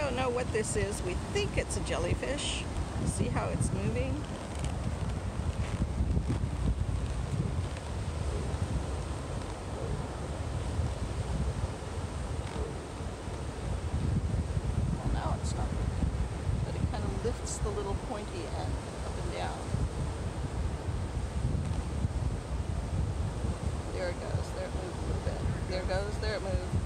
don't know what this is. We think it's a jellyfish. See how it's moving? Well, now it's not moving, but it kind of lifts the little pointy end up and down. There it goes. There it moved a little bit. There it goes. There it moved.